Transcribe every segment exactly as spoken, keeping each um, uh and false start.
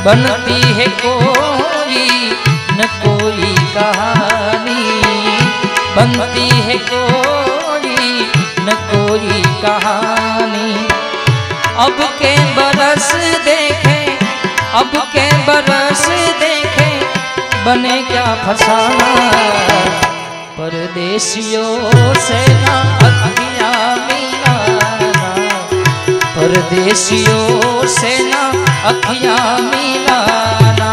बनती है कोई न कोई कहानी, बनती है कोई न कोई कहानी। अब के बरस देखे, अब के बरस देखे, बने क्या फसाना। परदेसियों से ना अखियाँ मिलाना, परदेसियों से ना अखियाँ मिलाना।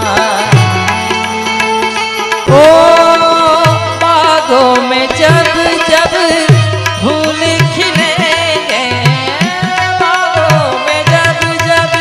ओ बागों में जब जब फूल खिलेंगे, बागों में जब जब,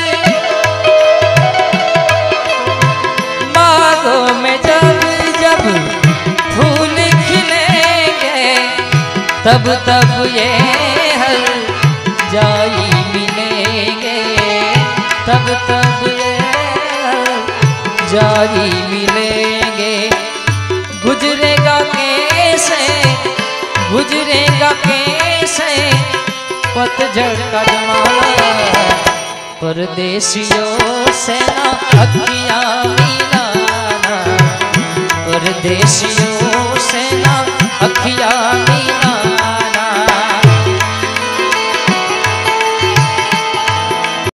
बागों में जब जब फूल खिलेंगे, तब तब ये हर जाई मिलेंगे, तब तब ये हर जाई मिलेंगे। गुजरेगा कैसे, गुजरेगा कैसे पतझड़ का जमाना। परदेसियों से ना अखियाँ मिलाना, परदेसियों से ना अखियाँ मिलाना।